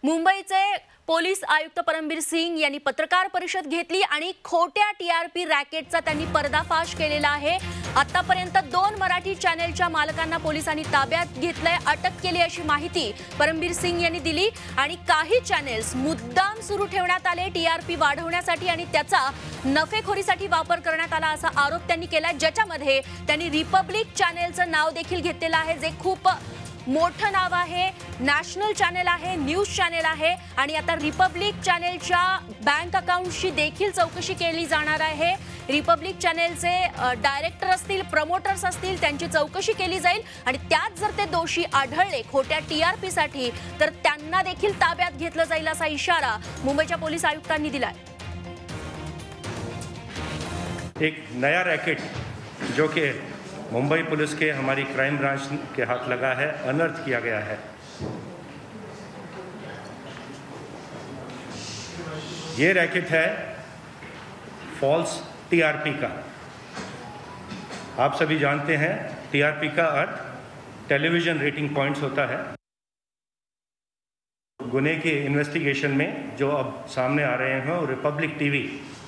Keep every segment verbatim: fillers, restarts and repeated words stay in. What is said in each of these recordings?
मुंबईचे पोलीस आयुक्त परमबीर सिंग यांनी पत्रकार परिषद घेतली आणि खोट्या टीआरपी रॅकेटचा त्यांनी पर्दाफाश केलेला आहे। आतापर्यंत दोन मराठी चॅनलच्या मालकांना पोलिसांनी ताब्यात घेतलंय, अटक केली अशी माहिती परमबीर सिंग यांनी दिली। आणि काही चॅनल्स मुद्दाम सुरू ठेवण्यात आले टीआरपी वाढवण्यासाठी आणि त्याचा नफेखोरीसाठी वापर करण्यात आला असा आरोप त्यांनी केला, ज्याच्यामध्ये त्यांनी रिपब्लिक चॅनलचं नाव देखील घेतलेलं आहे, जे खूप मोठं नाव आहे, नॅशनल चॅनल आहे, न्यूज चॅनल आहे। आणि आता रिपब्लिक चॅनलच्या बँक अकाउंटची देखील चौकशी केली जाणार आहे। रिपब्लिक चॅनलचे डायरेक्टर असतील, प्रमोटर्स असतील, त्यांची चौकशी केली जाईल आणि त्यात जर ते दोषी आढळले खोट्या टीआरपी साठी तर त्यांना देखील ताब्यात घेतलं जाईल असा इशारा मुंबईच्या पोलीस आयुक्तांनी दिलाय। एक नया रैकेट जो कि मुंबई पुलिस के हमारी क्राइम ब्रांच के हाथ लगा है, अनर्थ किया गया है। ये रैकेट है फॉल्स टीआरपी का। आप सभी जानते हैं टीआरपी का अर्थ टेलीविजन रेटिंग पॉइंट्स होता है। गुने के इन्वेस्टिगेशन में जो अब सामने आ रहे हैं और रिपब्लिक टीवी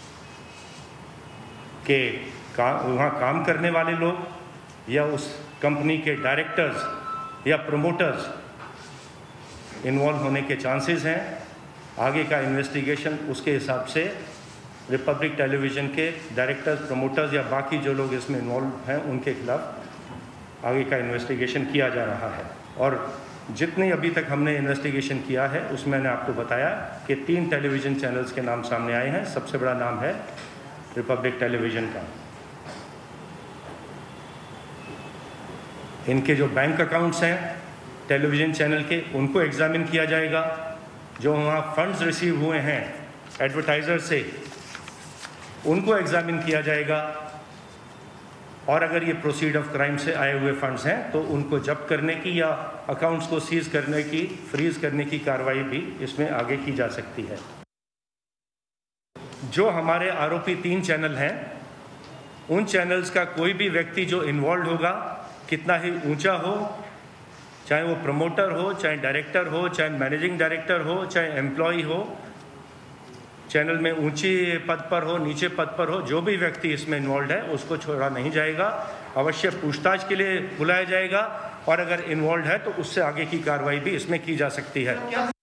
के का, वहाँ काम करने वाले लोग या उस कंपनी के डायरेक्टर्स या प्रमोटर्स इन्वॉल्व होने के चांसेस हैं। आगे का इन्वेस्टिगेशन उसके हिसाब से रिपब्लिक टेलीविज़न के डायरेक्टर्स, प्रमोटर्स या बाकी जो लोग इसमें इन्वॉल्व हैं उनके खिलाफ आगे का इन्वेस्टिगेशन किया जा रहा है। और जितने अभी तक हमने इन्वेस्टिगेशन किया है उसमें मैंने आपको बताया कि तीन टेलीविज़न चैनल्स के नाम सामने आए हैं। सबसे बड़ा नाम है रिपब्लिक टेलीविज़न का। इनके जो बैंक अकाउंट्स हैं टेलीविज़न चैनल के, उनको एग्जामिन किया जाएगा। जो वहाँ फंड्स रिसीव हुए हैं एडवर्टाइज़र से, उनको एग्जामिन किया जाएगा। और अगर ये प्रोसीड ऑफ क्राइम से आए हुए फंड्स हैं तो उनको जब्त करने की या अकाउंट्स को सीज करने की, फ्रीज करने की कार्रवाई भी इसमें आगे की जा सकती है। जो हमारे आरोपी तीन चैनल हैं, उन चैनल्स का कोई भी व्यक्ति जो इन्वॉल्व होगा, कितना ही ऊंचा हो, चाहे वो प्रमोटर हो, चाहे डायरेक्टर हो, चाहे मैनेजिंग डायरेक्टर हो, चाहे एम्प्लॉय हो, चैनल में ऊंची पद पर हो, नीचे पद पर हो, जो भी व्यक्ति इसमें इन्वॉल्व है उसको छोड़ा नहीं जाएगा। अवश्य पूछताछ के लिए बुलाया जाएगा और अगर इन्वॉल्व है तो उससे आगे की कार्रवाई भी इसमें की जा सकती है।